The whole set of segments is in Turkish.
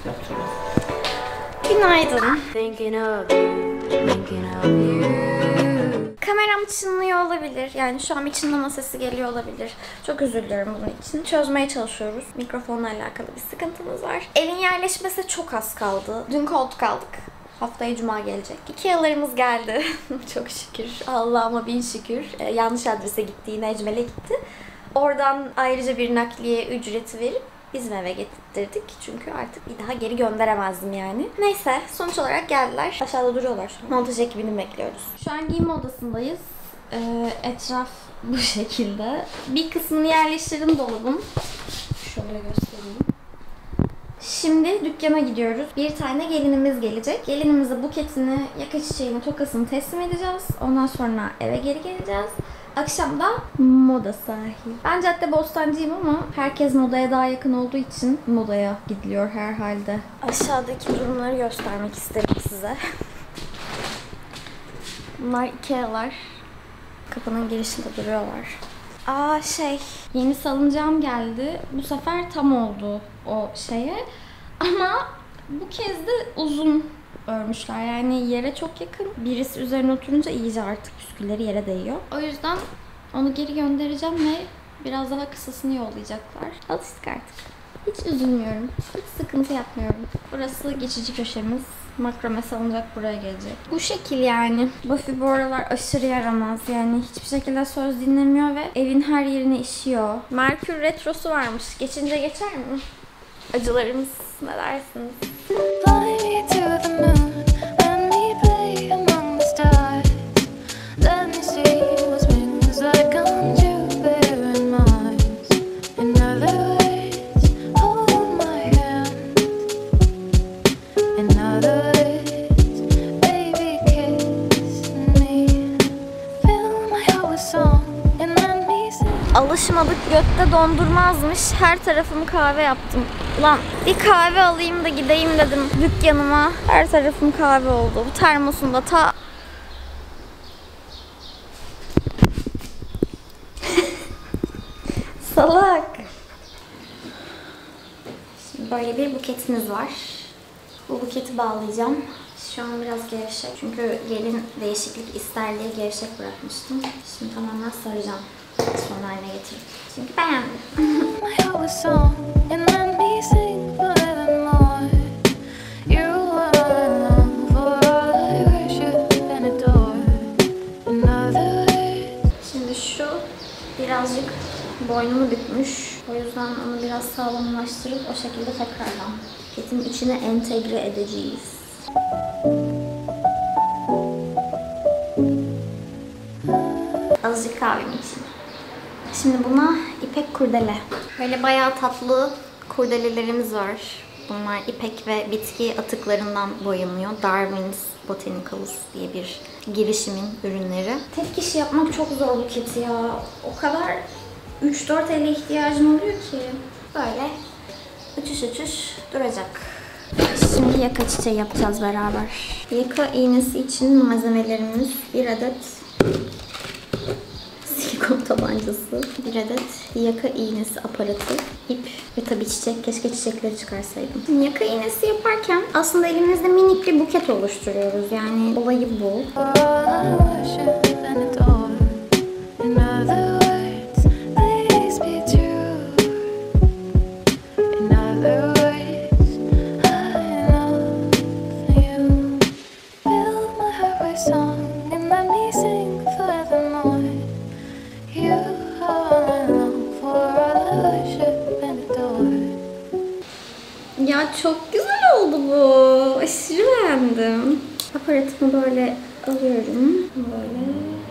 yaptırdım. Günaydın. Kameram çınlıyor olabilir. Yani şu an bir çınlama sesi geliyor olabilir. Çok özür diliyorum bunun için. Çözmeye çalışıyoruz. Mikrofonla alakalı bir sıkıntımız var. Evin yerleşmesi çok az kaldı. Dün koltuk aldık. Haftaya cuma gelecek. IKEA'larımız geldi. Çok şükür. Allah'ıma bin şükür. Yanlış adrese gitti. Yine Ecmel'e gitti. Oradan ayrıca bir nakliye ücreti verip bizim eve getirttirdik. Çünkü artık bir daha geri gönderemezdim yani. Neyse, sonuç olarak geldiler. Aşağıda duruyorlar şu an. Montaj ekibini bekliyoruz. Şu an giyinme odasındayız. Etraf bu şekilde. Bir kısmını yerleştirdim dolabın. Şöyle göstereyim. Şimdi dükkana gidiyoruz. Bir tane gelinimiz gelecek. Gelinimize buketini, yaka çiçeğini, tokasını teslim edeceğiz. Ondan sonra eve geri geleceğiz. Akşam da moda sahil. Ben Caddebostancıyım ama herkes modaya daha yakın olduğu için modaya gidiliyor herhalde. Aşağıdaki durumları göstermek isterim size. Bunlar IKEA'lar. Kapının girişinde duruyorlar. Yeni salıncağım geldi. Bu sefer tam oldu o şeye. Ama bu kez de uzun örmüşler. Yani yere çok yakın. Birisi üzerine oturunca iyice artık püskülleri yere değiyor. O yüzden onu geri göndereceğim ve biraz daha kısasını yollayacaklar. Alıştık artık. Hiç üzülmüyorum. Hiç sıkıntı yapmıyorum. Burası geçici köşemiz. Makrame salıncak buraya gelecek. Bu şekil yani. Buffy bu aralar aşırı yaramaz. Yani hiçbir şekilde söz dinlemiyor ve evin her yerine işiyor. Merkür retrosu varmış. Geçince geçer mi? Acılarımız, ne dersiniz? Alışmadık, gökte dondurmazmış. Her tarafımı kahve yaptım. Ulan bir kahve alayım da gideyim dedim dükkanıma. Her tarafım kahve oldu. Bu termosunda ta... Salak. Şimdi böyle bir buketimiz var. Bu buketi bağlayacağım. Şu an biraz gevşek. Çünkü gelin değişiklik ister diye gevşek bırakmıştım. Şimdi tamamen saracağım. Son haline getirdim. Çünkü beğendim. Şimdi şu birazcık boynumu bükmüş. O yüzden onu biraz sağlamlaştırıp o şekilde tekrardan paketin içine entegre edeceğiz. Azıcık kahvemi içeyim. Şimdi buna ipek kurdele. Böyle bayağı tatlı kurdelelerimiz var. Bunlar ipek ve bitki atıklarından boyanıyor. Darwin's Botanicals diye bir girişimin ürünleri. Tek kişi yapmak çok zor buketi ya. O kadar 3-4 ele ihtiyacım oluyor ki. Böyle uçuş duracak. Şimdi yaka çiçeği yapacağız beraber. Yaka iğnesi için malzemelerimiz bir adet silikon tabancası, bir adet yaka iğnesi aparatı, ip ve tabii çiçek. Keşke çiçekleri çıkarsaydım. Yaka iğnesi yaparken aslında elimizde minik bir buket oluşturuyoruz. Yani olayı bu. Ya çok güzel oldu bu. Aşırı beğendim. Aparatımı böyle alıyorum. Böyle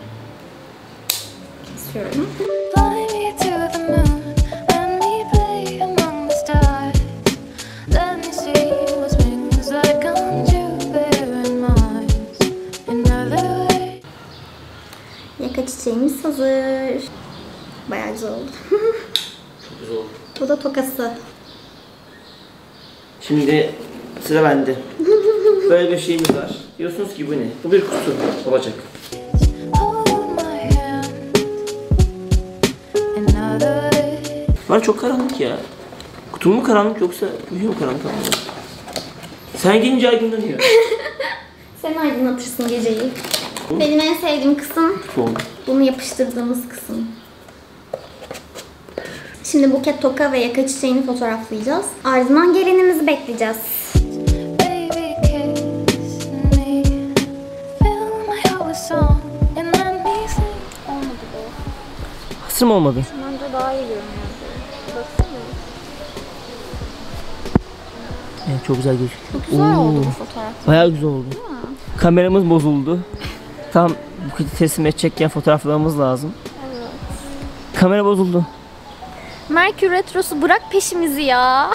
kesiyorum. Yaka çiçeğimiz hazır. Bayağı güzel oldu. Çok güzel oldu. Bu da tokası. Şimdi sıra bende. Böyle bir şeyimiz var. Diyorsunuz ki bu ne? Bu bir kutu olacak. Var çok karanlık ya. Kutum mu karanlık yoksa büyüyor mu karanlık? Sen gelince aydınlanıyor. Sen aydınlatırsın geceyi. Benim en sevdiğim kısım Oldu. bunu yapıştırdığımız kısım. Şimdi buket, toka ve yaka çiçeğini fotoğraflayacağız. Ardından gelinimizi bekleyeceğiz. Hasır mı olmadı? Bence daha iyi görünüyor. Baksana. Evet, çok güzel gözüküyor. Çok güzel oldu bu fotoğraf. Bayağı güzel oldu. Kameramız bozuldu. Tam buketi teslim edecekken fotoğraflamamız lazım. Evet. Kamera bozuldu. Merkür Retrosu bırak peşimizi ya.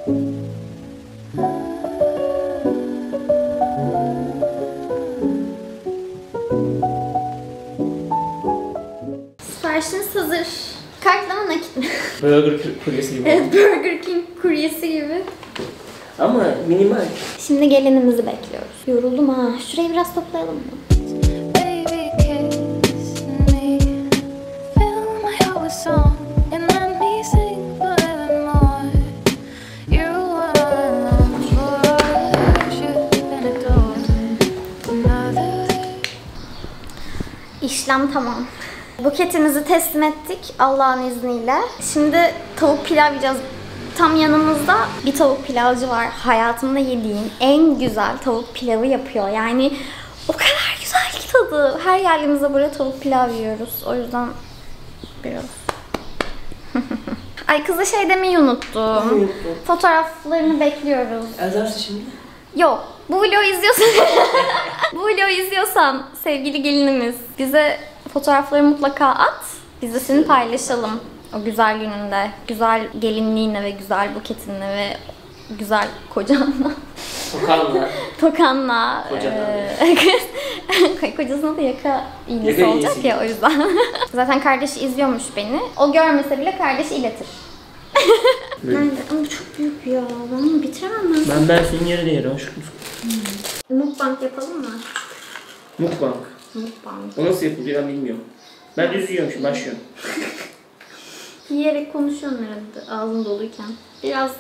Siparişiniz hazır. Kartla mı nakit mi? Burger kuryesi gibi. Evet, Burger King kuryesi gibi. Ama minimal. Şimdi gelinimizi bekliyoruz. Yoruldum ha. Şurayı biraz toplayalım mı? İşlem tamam. Buketimizi teslim ettik Allah'ın izniyle. Şimdi tavuk pilav yiyeceğiz. Tam yanımızda bir tavuk pilavcı var. Hayatımda yediğim en güzel tavuk pilavı yapıyor. Yani o kadar güzel ki tadı. Her geldiğimizde böyle tavuk pilav yiyoruz. O yüzden biraz... Ay kıza şey demeyi unuttum. Fotoğraflarını bekliyoruz. Yazarsın şimdi. Yok. Bu vlogu izliyorsan bu vlogu izliyorsan sevgili gelinimiz bize fotoğrafları mutlaka at. Biz de seni paylaşalım. O güzel gününde, güzel gelinliğinle ve güzel buketinle ve güzel kocanla. Tokanla. Tokanla. Kocanla. Kocasına da yaka iğnesi Yaka olacak iğnesi. ya o yüzden. Zaten kardeşi izliyormuş beni. O görmese bile kardeşi iletir. Nerede? Ama çok büyük ya. Ben bunu bitiremem ben. Ben senin yerine yerim aşkım. Mukbang yapalım mı? Mukbang. Mukbang. O nasıl yapılıyor ben bilmiyorum. Ben düz yiyorum şimdi başlıyorum. Yiyerek konuşuyorsun herhalde ağzın doluyken. Biraz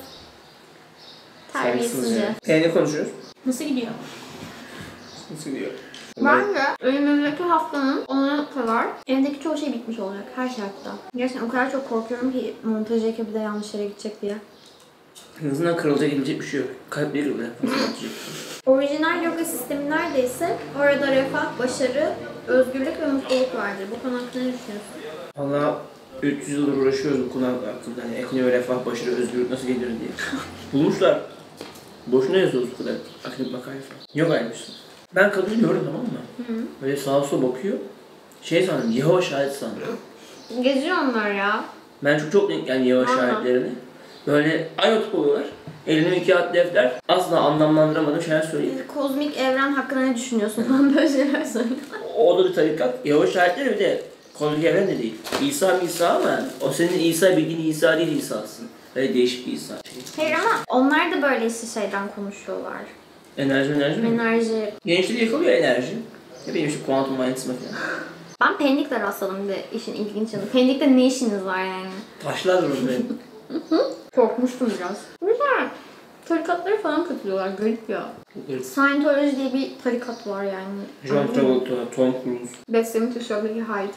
terbiyesizce. Ne konuşuyoruz? Nasıl gidiyor? Nasıl gidiyor? Bence önümüzdeki haftanın 10'una kadar evdeki çoğu şey bitmiş olacak her şartta. Gerçekten o kadar çok korkuyorum ki montaj ekibi de yanlış yere gidecek diye. En azından kırılacak edilecek bir şey yok. Kalpleri bile. Orijinal yoga sistemi neredeyse orada refah, başarı, özgürlük ve mutluluk vardır. Bu konu hakkında ne düşünüyorsun? Valla 300 yıldır uğraşıyoruz bu konu hakkında. Hani ekonomi, refah, başarı, özgürlük nasıl gelir diye. Bulmuşlar. Boşuna yazıyoruz bu kadar. Akademik makale falan. Yok aynısı. Ben kadını gördüm tamam mı? Hı. Böyle sağa sola bakıyor. Şey sandım, Yehova şahit sandım. Geziyor onlar ya. Ben çok denk yani Yehova şahitlerini. Böyle aynı tip oluyorlar. Elinde bir kağıt defter. Asla anlamlandıramadığım şeyler söylüyor. Kozmik evren hakkında ne düşünüyorsun falan böyle şeyler söylüyor. O da bir tarikat. Yehova şahitleri bir de kozmik evren de değil. İsa ama o senin İsa bildiğin İsa değil İsa'sın. Böyle değişik bir İsa. Hayır ama onlar da böyle işte şeyden konuşuyorlar. Enerji mi? Enerji. Gençleri yakalıyor enerji. Ne bileyim işte kuantum manyetizma falan. Ben Pendik'le rastladım bir de işin ilginç yanı. Pendik'te ne işiniz var yani? Taşlar durur benim. Korkmuştum biraz. Güzel. Tarikatlara falan katılıyorlar. Garip ya. Scientology diye bir tarikat var yani. John Travolta, Tom Cruise. Beslemin Tuşoğlu'ndaki Hyde.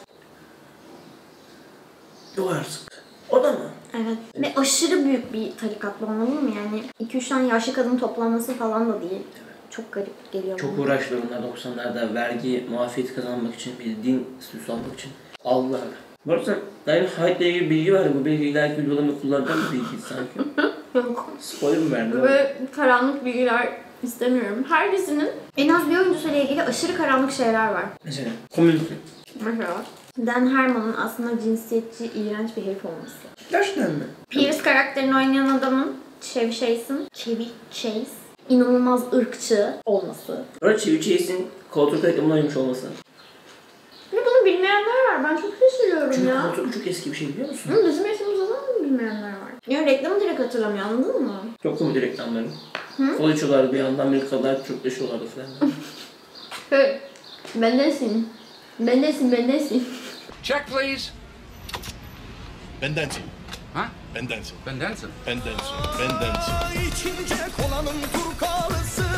Yok artık. O da mı? Evet. Ve aşırı büyük bir tarikat bu, anladın mı? Yani 2-3 tane yaşlı kadın toplanması falan da değil. Çok garip geliyor Çok bana. uğraştılar onlar 90'larda vergi muafiyeti kazanmak için, bir din statüsü almak için. Allah. Bu arada sen daim Hyde'le ilgili bilgi verdin. Bu bilgi ileriki videolarında kullanacağım bir bilgi sanki. Yok. Spoiler mı verdin? Böyle karanlık bilgiler istemiyorum. Her dizinin en az bir oyuncusuyla ilgili aşırı karanlık şeyler var. Mesela komünite. Mesela Dan Harmon'un aslında cinsiyetçi, iğrenç bir herif olması. Gerçekten mi? Pierce karakterini oynayan adamın Chevy Chase inanılmaz ırkçı olması. Orada Chevy Chase'in koltuk reklamına oynamış olması. Ve bunu bilmeyenler var. Ben çok şaşırıyorum Çünkü ya. koltuk çok eski bir şey biliyor musun? Hı, bizim yaşımızda da bilmeyenler var. Yani reklamı direkt hatırlamıyor, anladın mı? Çok komik reklamları. Kol içiyorlardı bir yandan Amerikalılar Türkleşiyorlardı falan. Hey, bendensin. Check, please. Bendensin. Ha? Bendensin. Ben dancer. Bendensin. Bendensin. İçince kolanın turkalısı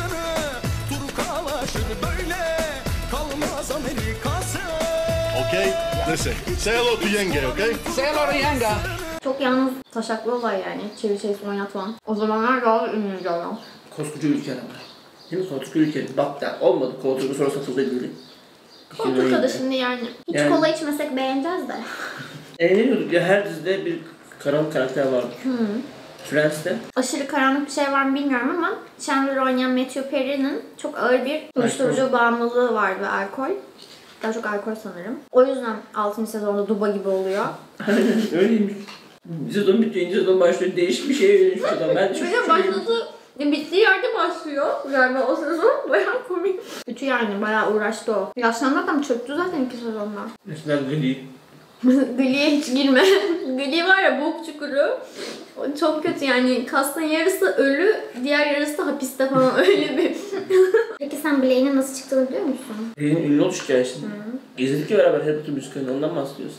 okay? Listen, say hello to Yenge, okay? Say hello to Yenga. Çok yalnız taşaklı olay yani. Çevir şeysi oynatmam. O zamanlar daha ünlüydü adam. Koskoca ülke ama. Değil mi? Koskoca ülke. Bak da olmadı. Koltuğu sonra satıldı edildi. Koltuk da şimdi yani. Hiç Yani- kola içmesek beğeneceğiz de. Eğleniyorduk ya, her dizide bir karanlık karakter vardı. Friends'te. Aşırı karanlık bir şey var mı bilmiyorum ama Chandler oynayan Matthew Perry'nin çok ağır bir uyuşturucu bağımlılığı var ve alkol. Daha çok alkol sanırım. O yüzden 6. sezonda Duba gibi oluyor. Aynen öyleymiş. Bir sezon bitiyor, ikinci sezon başlıyor. Değişik bir şeye dönüşmüş adam. Ben çok başladı. Bittiği yerde başlıyor. Yani o sezon bayağı komik. Kötü yani bayağı uğraştı o. Yaşlandı adam çöktü zaten 2 sezonda. Mesela Glee. Glee'ye hiç girme. Glee var ya bok çukuru. O çok kötü yani. Kastın yarısı ölü, diğer yarısı da hapiste falan öyle bir. Peki sen Blake'in nasıl çıktığını biliyor musun? Glee'nin ünlü oluş hikayesini. İzledik ya beraber Harry Potter müzikalini, ondan bahsediyorsun.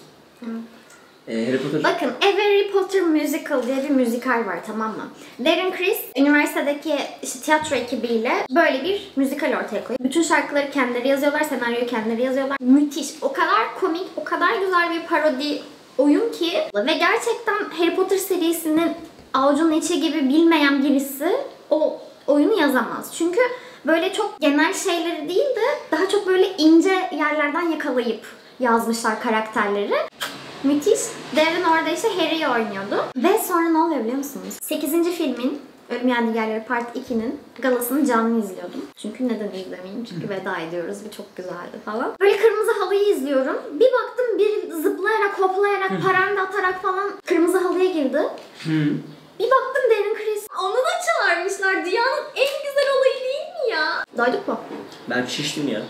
Harry Potter. Bakın, A Harry Potter Musical diye bir müzikal var, tamam mı? Darren Criss, üniversitedeki işte tiyatro ekibiyle böyle bir müzikal ortaya koyuyor. Bütün şarkıları kendileri yazıyorlar, senaryoyu kendileri yazıyorlar. Müthiş, o kadar komik, o kadar güzel bir parodi oyun ki ve gerçekten Harry Potter serisinin avucunun içi gibi bilmeyen birisi o oyunu yazamaz. Çünkü böyle çok genel şeyleri değil de daha çok böyle ince yerlerden yakalayıp yazmışlar karakterleri. Müthiş. Darren orada işte Harry'i oynuyordu. Ve sonra ne oluyor biliyor musunuz? 8. filmin Ölüm Yadigarları Part 2'nin galasını canlı izliyordum. Çünkü neden izlemeyeyim? Çünkü veda ediyoruz ve çok güzeldi falan. Böyle kırmızı halıyı izliyorum. Bir baktım biri zıplayarak, hoplayarak, paranda atarak falan kırmızı halıya girdi. Bir baktım Darren Criss. Onu da çağırmışlar. Dünyanın en güzel olayı değil mi ya? Doyduk mu? Ben şiştim ya.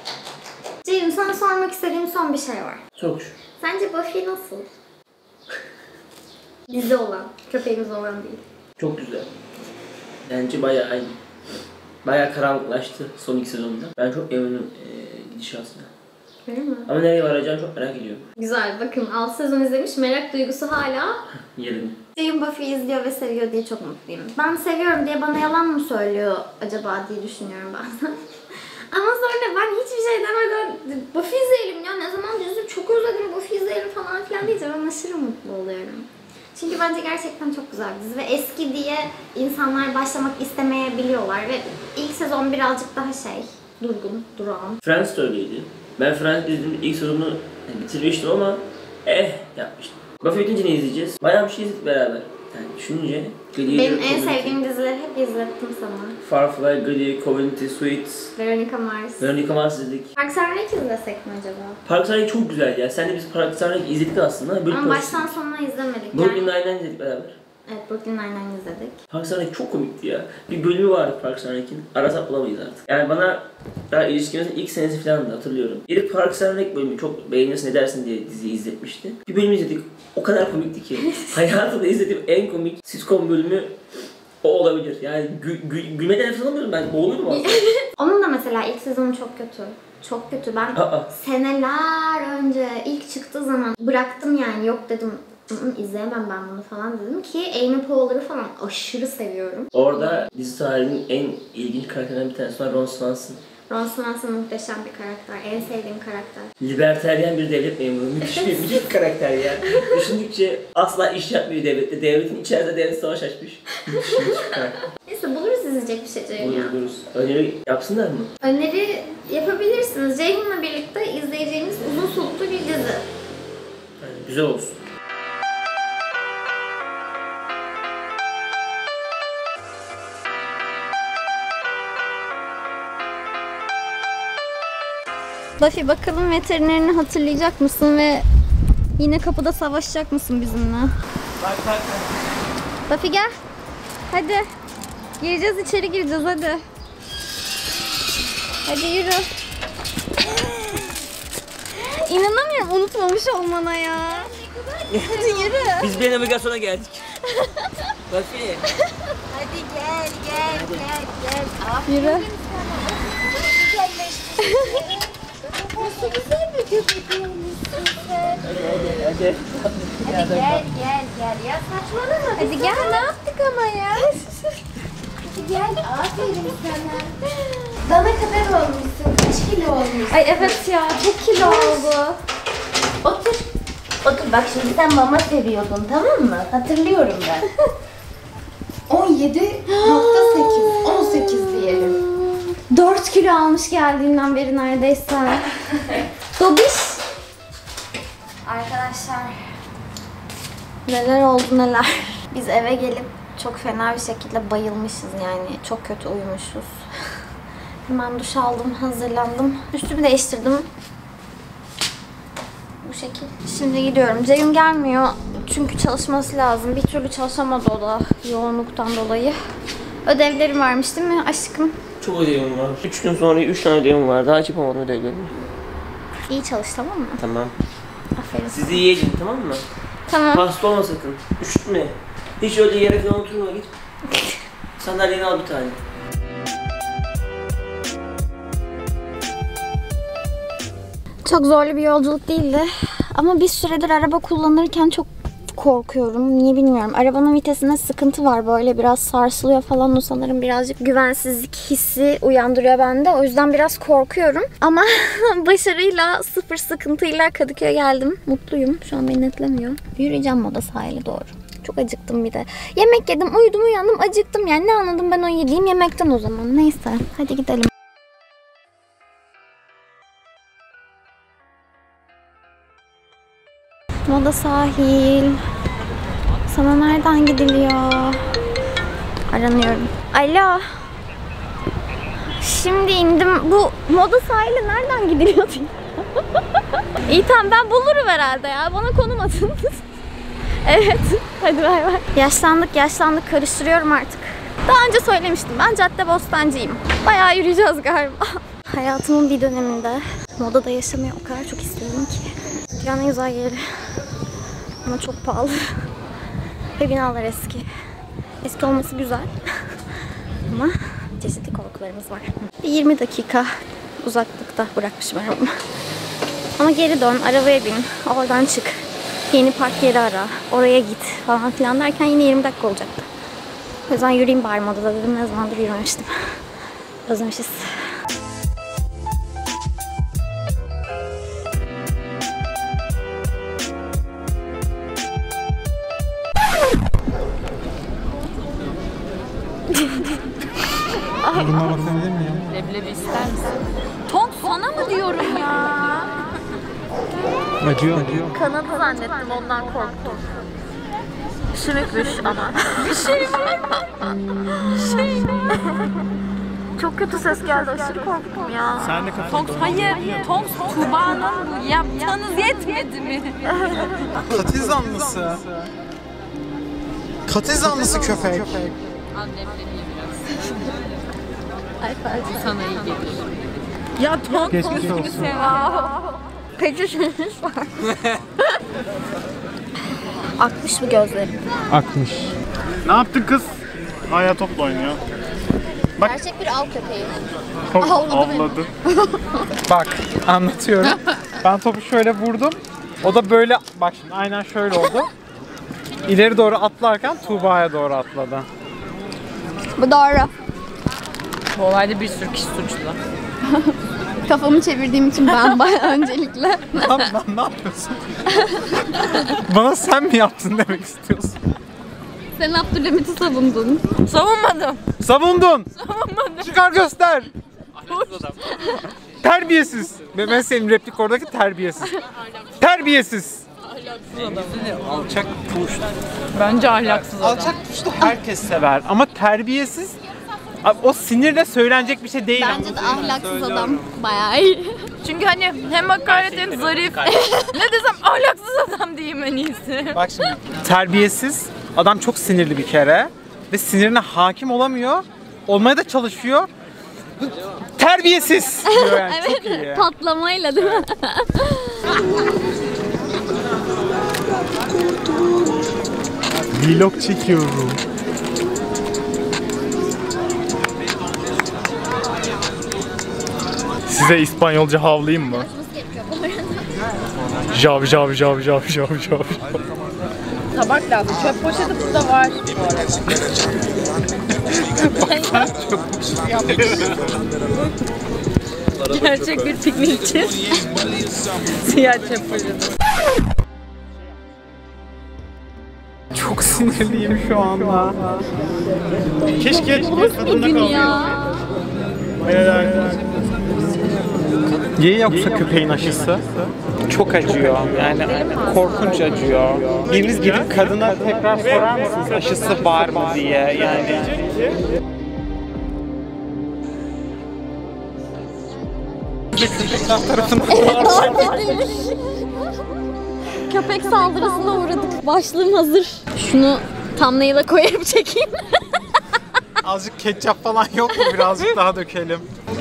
Ceyhun, sana sormak istediğim son bir şey var. Çok şu. Sence Buffy nasıl? Dizi olan, köpeğimiz olan değil. Çok güzel. Bence bayağı karanlıklaştı son 2 sezonda. Ben çok eminim gidişatına. Öyle mi? Ama nereye varacağını çok merak ediyorum. Güzel, bakın 6 sezon izlemiş, merak duygusu hala. Yerini. Ceyhun Buffy izliyor ve seviyor diye çok mutluyum. Ben seviyorum diye bana yalan mı söylüyor acaba diye düşünüyorum bazen. Ama sonra ben hiçbir şey demeden Buffy izleyelim ya, ne zaman diyorsun, çok özledim Buffy izleyelim falan filan deyince ben aşırı mutlu oluyorum. Çünkü bence gerçekten çok güzel bir dizi ve eski diye insanlar başlamak istemeyebiliyorlar ve ilk sezon birazcık daha durgun, durağan. Friends de öyleydi. Ben Friends izlediğimde ilk sezonunu bitirmiştim ama yapmıştım. Buffy bitince ne izleyeceğiz? Bayağı bir şey izledik beraber. Yani düşününce Benim en sevdiğim dizileri hep izlettim sana. Firefly, Glee, Community, Suits, Veronica Mars. Veronica Mars izledik. Parks and Rec izlesek mi acaba? Parks and Rec çok güzel ya. Sen de biz Parks and Rec izledik aslında. Ama baştan sonuna izlemedik. Brooklyn Nine-Nine izledik beraber. Evet, Brooklyn Nine-Nine izledik. Parks and Rec çok komikti ya. Bir bölümü vardı Parks and Rec'in. Arasak bulamayız artık. Yani bana daha ilişkimizin ilk senesi falan da hatırlıyorum. Biri Parks and Rec bölümü çok beğenirsin edersin diye diziyi izletmişti. Bir bölümü izledik. O kadar komikti ki. Hayatımda izlediğim en komik sitcom bölümü o olabilir. Yani gülmeden nefes alamıyorum ben. Boğuluyorum aslında. Onun da mesela ilk sezonu çok kötü. Çok kötü. Ben seneler önce ilk çıktığı zaman bıraktım yani. Yok dedim, izleyemem ben bunu falan dedim ki Amy Poehler'ı falan aşırı seviyorum. Orada dizi tarihinin en ilginç karakterlerinden bir tanesi var, Ron Swanson. Ron Swanson muhteşem bir karakter. En sevdiğim karakter. Liberteryen bir devlet memuru. Müthiş bir karakter ya. Düşündükçe asla iş yapmıyor devlette. Devletin içerisinde devlet savaş açmış. Müthiş bir karakter. Neyse, buluruz izleyecek bir şey Ceyhun ya. Buluruz. Öneri yapsınlar mı? Öneri yapabilirsiniz. Ceyhun'la birlikte izleyeceğiniz uzun soluklu bir dizi. Yani güzel olsun. Buffy, bakalım veterinerini hatırlayacak mısın ve yine kapıda savaşacak mısın bizimle? Bak. Buffy gel. Hadi. Gireceğiz, içeri gireceğiz hadi. Hadi yürü. İnanamıyorum unutmamış olmana ya. Hadi yürü. Biz bir navigasyona geldik. Buffy. Hadi gel. Yürü. Nasıl güzel bir köpek olmuşsun sen. Hadi. Hadi gel. Ya saçmalama. Hadi gel, ne yaptık ama ya? Hadi gel. Aferin sana. Dana kadar olmuşsun. Kaç kilo olmuşsun? Ay evet ya, çok kilo oldu. Otur. Otur bak şimdi sen mama seviyordun tamam mı? Hatırlıyorum ben. 17.8 18 diyelim. 4 kilo almış geldiğinden beri neredeyse. Dobiş. Arkadaşlar. Neler oldu neler. Biz eve gelip çok fena bir şekilde bayılmışız yani. Çok kötü uyumuşuz. Hemen duş aldım, hazırlandım. Üstümü değiştirdim. Bu şekil. Şimdi gidiyorum. Ceyhun gelmiyor. Çünkü çalışması lazım. Bir türlü çalışamadı o da yoğunluktan dolayı. Ödevlerim varmış değil mi aşkım? Çok ödevim var. 3 gün sonra 3 tane ödevim var. Daha hiç yapamadım ödevlerimi. İyi çalış tamam mı? Tamam. Aferin. Sizi yiyelim tamam mı? Tamam. Hasta olma sakın. Üşütme. Hiç öyle yere falan oturma git. Sandalyeni al bir tane. Çok zorlu bir yolculuk değildi. Ama bir süredir araba kullanırken çok korkuyorum. Niye bilmiyorum. Arabanın vitesinde sıkıntı var. Böyle biraz sarsılıyor falan. O sanırım birazcık güvensizlik hissi uyandırıyor bende. O yüzden biraz korkuyorum. Ama başarıyla, sıfır sıkıntıyla Kadıköy'e geldim. Mutluyum. Şu an beni netlemiyor. Yürüyeceğim Moda sahile doğru. Çok acıktım bir de. Yemek yedim, uyudum, uyandım, acıktım. Yani ne anladım ben o yediğim yemekten o zaman. Neyse. Hadi gidelim. Moda sahil. Sana nereden gidiliyor? Aranıyorum. Alo. Şimdi indim. Bu Moda sahile nereden gidiliyor diye. İyi tamam ben bulurum herhalde ya. Bana konum atın. Evet. Hadi bay bay. Yaşlandık karıştırıyorum artık. Daha önce söylemiştim. Ben Caddebostancıyım. Bayağı yürüyeceğiz galiba. Hayatımın bir döneminde Moda'da yaşamayı o kadar çok istiyorum ki. Dünyanın en güzel yeri. Ama çok pahalı. Ve binalar eski. Eski olması güzel. Ama çeşitli korkularımız var. Bir 20 dakika uzaklıkta bırakmışım arabamı. Ama geri dön, arabaya bin, oradan çık. Yeni park yeri ara, oraya git falan filan derken yine 20 dakika olacaktı. O yüzden yürüyeyim bari Moda'da dedim. Ne zamandır yürümemiştim. Özlemişiz. Duruma bakabilir miyim? Leblebi ister misin? Tonk sana mı diyorum ya? Acıyor. Kanadı zannettim ondan korktum. Sümükmüş ama. Bir şey var mı? Şey var. Çok kötü ses geldi aşırı korktum ya. Sen de kafanı Tonk hayır. Tonk Tuğba'nın bu yaptığınız yetmedi mi? Katil zanlısı. Katil zanlısı köpek. Sana iyi gelir. Ya Tonk Geçmiş olsun. Peçeşimiz var. Akmış mı gözlerim? Akmış. Ne yaptın kız? Hala topla oynuyor. Gerçek bir av köpeği. Avladı. Bak anlatıyorum. Ben topu şöyle vurdum. O da böyle bak şimdi aynen şöyle oldu. İleri doğru atlarken Tuğba'ya doğru atladı. Bu doğru. Bu olayda bir sürü kişi suçlu. Kafamı çevirdiğim için ben bayağı öncelikle. Lan ne yapıyorsun? Bana sen mi yaptın demek istiyorsun? Sen Abdülhamit'i savundun. Savunmadım. Savundun. Çıkar göster. Terbiyesiz. Ben senin replik oradaki terbiyesiz. Terbiyesiz. Alçak puşt. Bence ahlaksız adam. Alçak puştu herkes sever ama terbiyesiz o sinirle söylenecek bir şey değil. Bence de ahlaksız adam. Bayağı iyi. Çünkü hani hem hakaret hem zarif. Ne desem ahlaksız adam diyeyim en iyisi. Bak şimdi terbiyesiz adam çok sinirli bir kere ve sinirine hakim olamıyor. Olmaya da çalışıyor. Terbiyesiz diyor yani çok iyi. Patlamayla değil mi? Vlog çekiyorum. Size İspanyolca havlayayım mı? Jav jav jav jav jav jav. Tabak lazım. Çöp poşeti burada var. Gerçek bir piknikçi. Siyah çöpürü. Çok sinirliyim şu anda. Keşke Bir gün ya. Niye yoksa köpeğin aşısı? Çok acıyor. Yani korkunç acıyor. Biriniz gidip kadına tekrar sorar mısınız aşısı var mı diye yani. Köpek saldırısına uğradık. Başlığım hazır. Şunu thumbnail'a koyup çekeyim. Azıcık ketçap falan yok mu? Birazcık daha dökelim.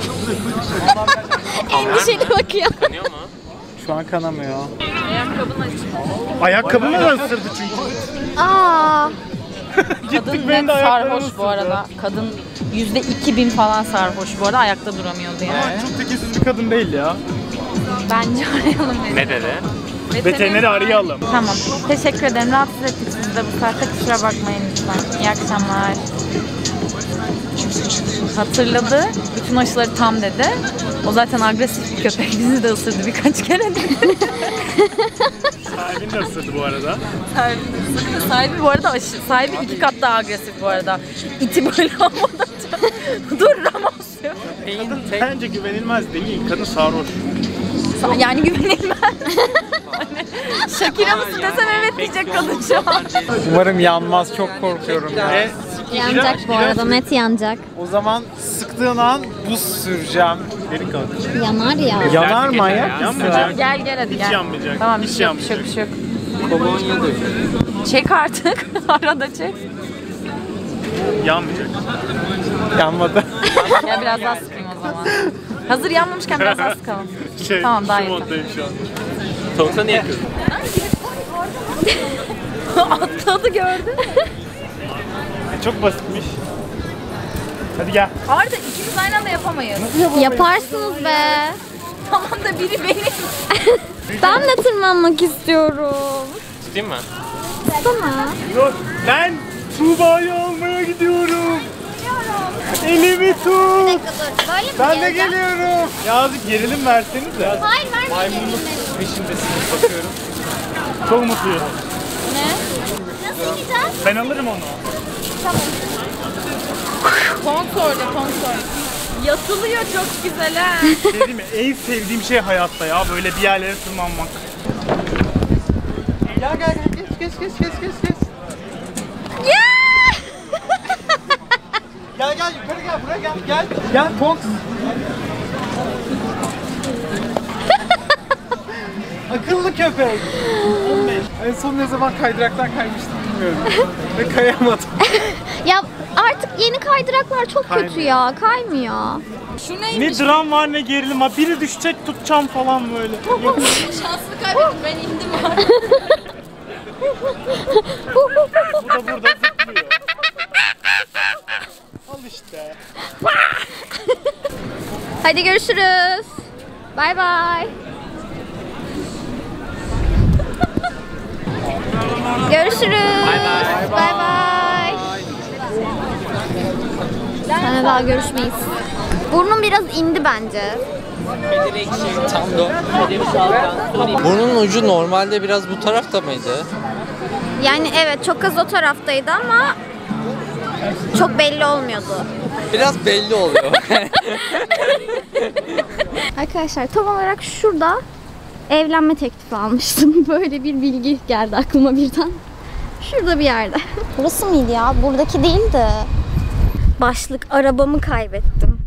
Endişeli bakıyor. Şu an kanamıyor. Ayakkabımı da ısırdı çünkü. Aa, Kadın net sarhoş bu arada. Kadın %2000 falan sarhoş bu arada. Ayakta duramıyordu yani. Çok tekesiz bir kadın değil ya. Bence arayalım. Ne dedi? Veterineri arayalım. Tamam. Teşekkür ederim. Rahatsız ettik sizi de bu saatte. Kusura bakmayın lütfen. İyi akşamlar. Hatırladı. Bütün aşıları tam dedi. O zaten agresif bir köpek. Bizi de ısırdı birkaç kere dedi. Sahibini de ısırdı bu arada. Sahibi bu arada sahibi 2 kat daha agresif bu arada. İti böyle havada. Dur Ramos ya. Kadın bence güvenilmez değil. Kadın sarhoş. Yani güvenilmez. Shakira mısın desem evet diyecek kadın şu an. Umarım yanmaz. Çok korkuyorum ya. yanacak bu arada. Net yanacak. O zaman sıktığın an buz süreceğim. Derin kaldı. Yanar ya. Yanar mı ayak? Yanmayacak. Gel hadi gel. Hiç yanmayacak. Tamam Hiç hiç yok, yanmayacak. bir şey yok. Çek artık. Arada çek. Yanmayacak. Yanmadı. Ya biraz daha sıkayım o zaman. Hazır yanmamışken biraz daha sıkalım. Tamam, daha şu iyi. moddayım şu an. Tavukta niye kırdın? Atladı gördün mü? Çok basitmiş. Hadi gel. Arda ikimiz aynı anda yapamayız. Yaparsınız be. Tamam da biri benim. Ben de tırmanmak istiyorum. Tutayım mı? Sana. Dur. Ben Tuğba'yı almaya gidiyorum. Elimi tut. Dur. Böyle mi Ben de geleceğim? geliyorum. Ya azıcık gerilim versenize. Hayır verme. Maymunluk peşindesiniz bakıyorum. Çok mutluyum. Nasıl ineceğiz? Ben alırım onu. Konsorda konsor. Yatılıyor çok güzel ha. Şey değil mi? En sevdiğim şey hayatta ya. Böyle bir yerlere tırmanmak. Gel geç. Gel yukarı gel buraya gel. Gel Fox. Akıllı köpek. En son ne zaman kaydıraktan kaymıştım bilmiyorum. Ve kayamadım. Ya artık yeni kaydıraklar çok kötü ya. Kaymıyor. Şu Ne neymiş? dram var ne gerilim var. Biri düşecek tutacağım falan böyle. Şansını kaybettim ben indim artık. Bu da burada zıplıyor. Al işte. Hadi görüşürüz. Bay bay. Görüşürüz. Bay bay. Seninle daha görüşmeyiz. Burnum biraz indi bence. Burnun ucu normalde biraz bu tarafta mıydı? Yani evet çok az o taraftaydı ama çok belli olmuyordu. Biraz belli oluyor. Arkadaşlar tam olarak şurada evlenme teklifi almıştım. Böyle bir bilgi geldi aklıma birden. Şurada bir yerde. Burası mıydı ya? Buradaki değildi. Başlık arabamı kaybettim.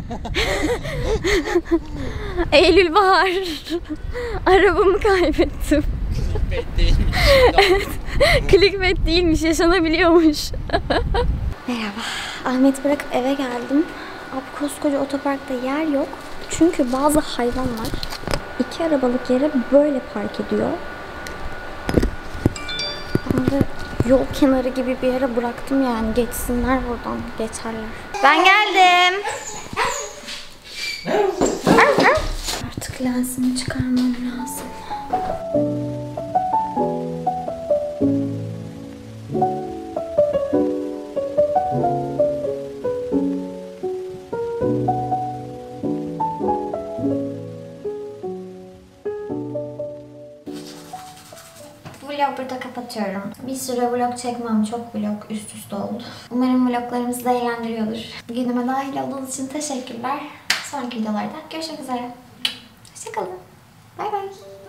Eylül bahar. Arabamı kaybettim. Evet. Clickbait değilmiş, yaşanabiliyormuş. Merhaba. Ahmet'i bırakıp eve geldim. Abi koskoca otoparkta yer yok. Çünkü bazı hayvanlar 2 arabalık yere böyle park ediyor. Ben de yol kenarı gibi bir yere bıraktım yani. Geçsinler buradan, geçerler. Ben geldim. Artık lensimi çıkarmam lazım. yatıyorum. Bir süre vlog çekmem. Çok vlog üst üste oldu. Umarım vloglarımız sizi eğlendiriyordur. Günüme dahil olduğunuz için teşekkürler. Sonraki videolarda görüşmek üzere. Hoşçakalın. Bay bay.